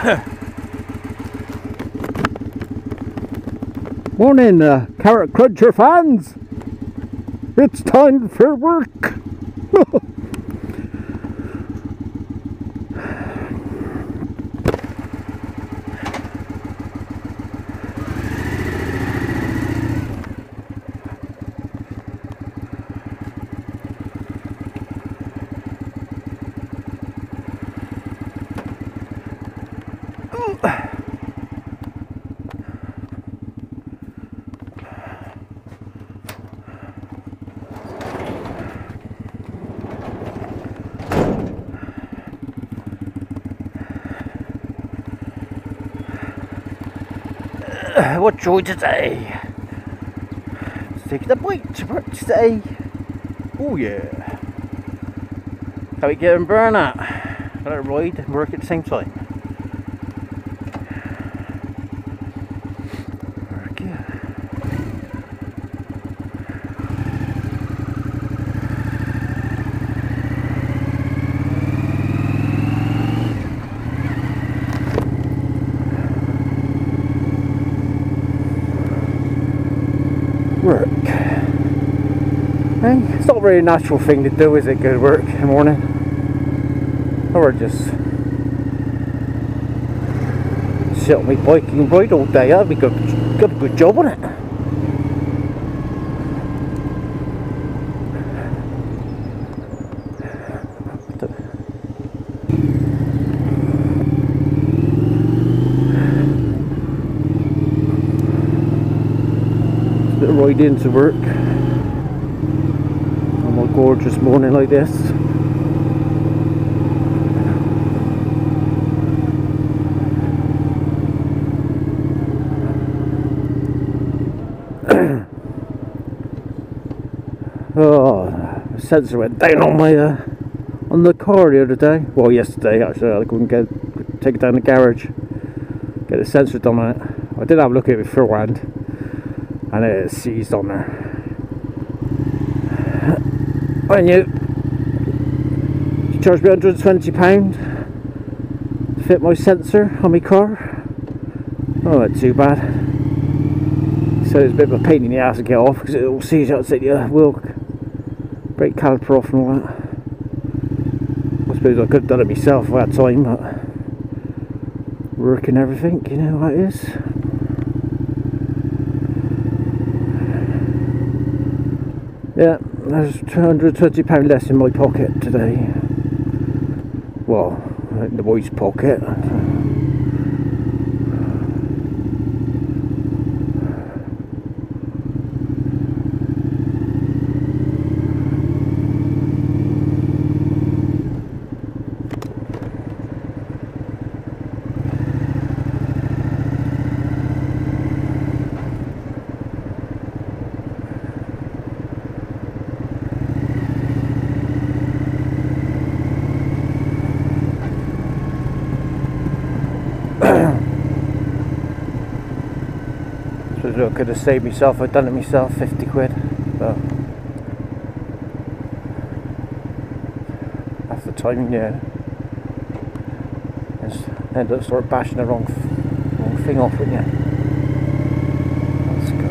Morning, Carrot Cruncher fans! It's time for work! What joy today! Taking the bike to work today. Oh yeah! Can we get and burn that? Let it ride and work at the same time. Work, yeah. Work. Hey, it's not a very natural thing to do, is it? Go to work in the morning, or just sit on my bike and ride all day. That'd be good. Got a good job on it. Ride into work on a gorgeous morning like this. Oh, the sensor went down on my on the car the other day. Well, yesterday actually. I couldn't take it down the garage, get the sensor done on it. I did have a look at it beforehand, and it seized on there. When you charged me £120 to fit my sensor on my car. Oh, not too bad. So it's a bit of a pain in the ass to get off because it all seized outside the wheel brake caliper off and all that. I suppose I could have done it myself if I had time, but work and everything, you know how it is. Yeah, there's £220 less in my pocket today. Well, in the boy's pocket. I could have saved myself, I'd done it myself, 50 quid, but half the time, yeah, just end up sort of bashing the wrong thing off, wouldn't you? Let's go.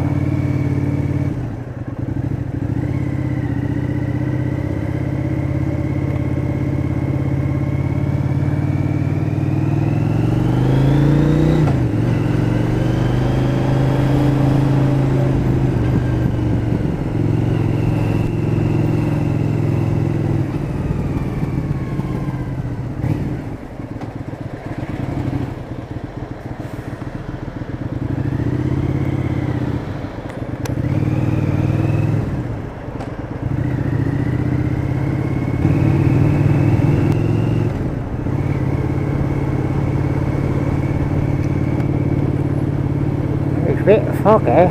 It's a bit foggy.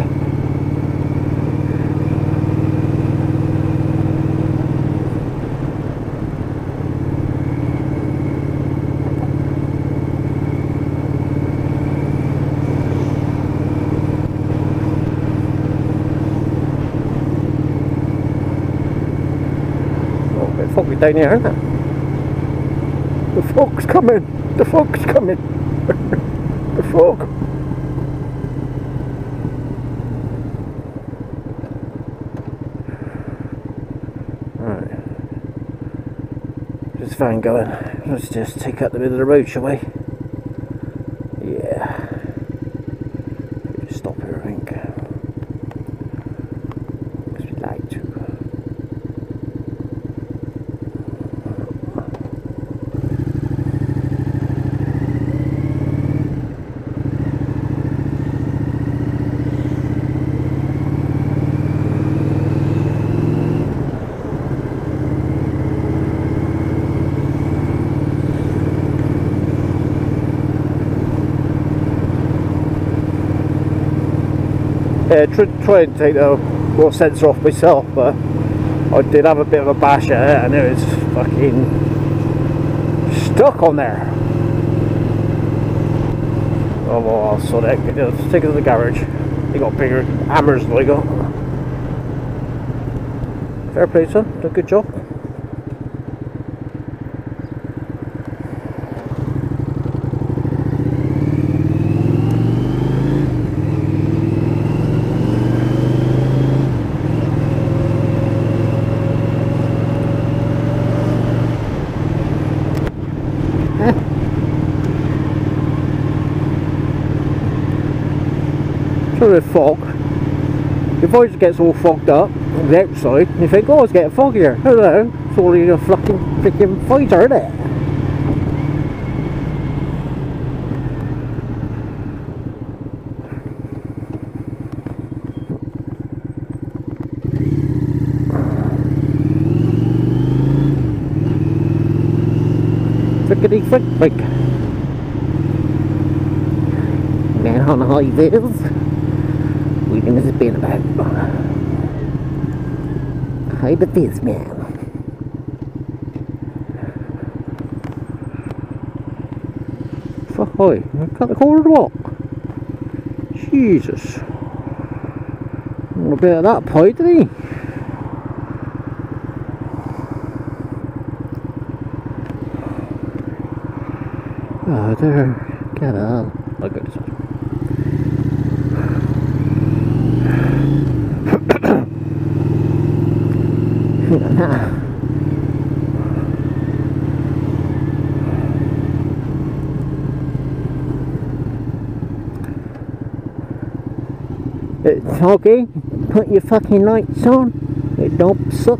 Foggy down here, isn't it? The fog's coming. The fog's coming. The fog. Right. There's a van going. Let's just take out the middle of the road, shall we? Yeah. Just stop here, I think. Because we like to. Yeah, try and take the raw sensor off myself, but I did have a bit of a bash at it and it was fucking stuck on there. Oh well, I'll sort it. Let's take it to the garage. They got bigger hammers than I got. Fair play, son. Done a good job. Sort of fog. Your voice gets all fogged up on the outside, and you think, oh, it's getting foggier. Hello, it's only a fucking freaking fighter, isn't it? Frickety frick frick. Man on the high vis. What has it been about? High the vis, man. Fuck, hi. Cut the corner or what? Jesus. Want a bit of that pie, did he? Oh, there. Get on. Oh, good. It's okay. Put your fucking lights on. It don't suck.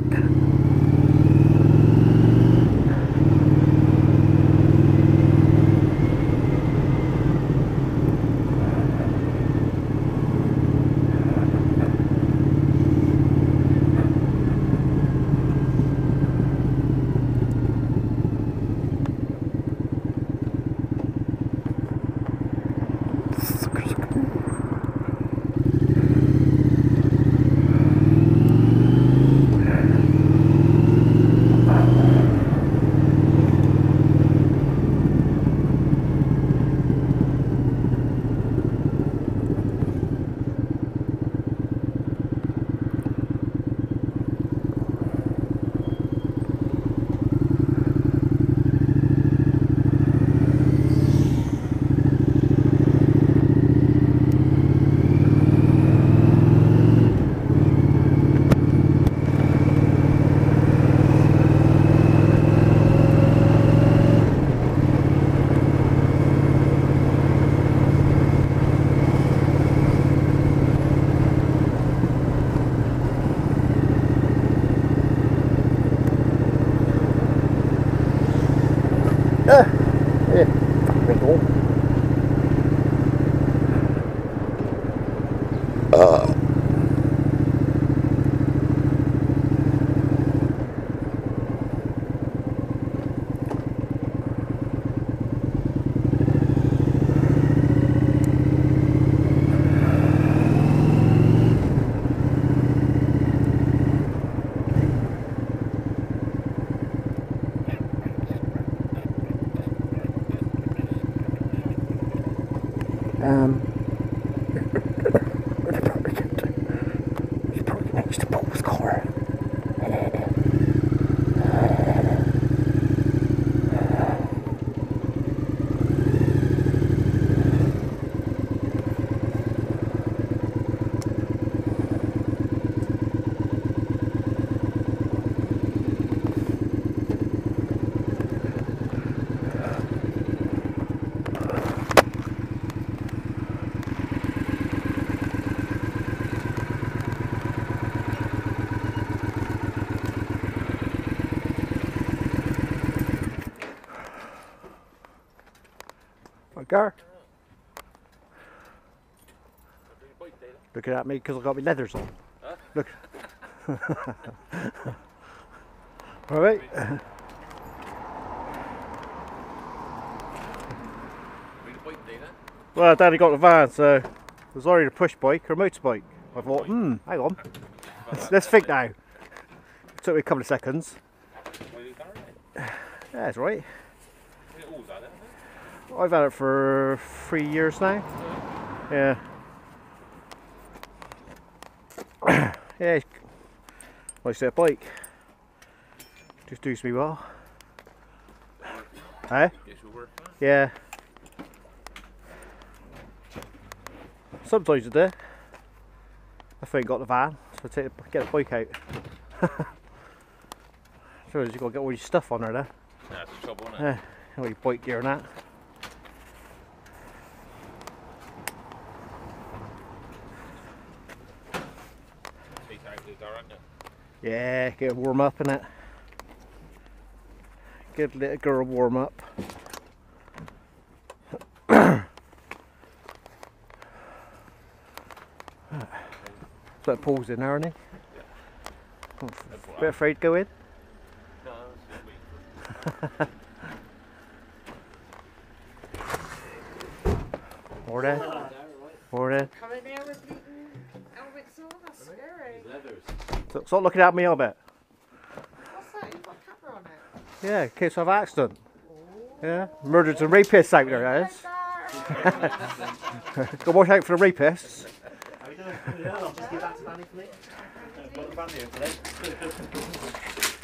It's probably next to Paul's car. Gar. Looking at me because I've got my leathers on. Huh? Look. Alright. Well, Daddy got the van, so it was already a push bike or a motorbike. I thought, hang on. Let's think now. It took me a couple of seconds. Yeah, that's right. I've had it for 3 years now. Yeah. Yeah, like I say, a bike. Just does me well. Eh? Yeah. Sometimes I do. If I ain't got the van, so I get the bike out. So you've got to get all your stuff on there then. That's the trouble, isn't it? Yeah, all your bike gear and that. Yeah, get a warm up in it. Good little girl warm up. So Paul's in there, isn't he? Yeah. A bit afraid to go in? No, it's Morning. Morning. Come in here with bleeding Elvis on, that's scary. Stop looking at me a bit. What's that? You've got a camera on it? Yeah, in case of accident. Yeah, murderers and rapists out there, guys. Go watch out for the rapists. How are you doing? Yeah, I'll just give that to Danny for me. Got the van here today.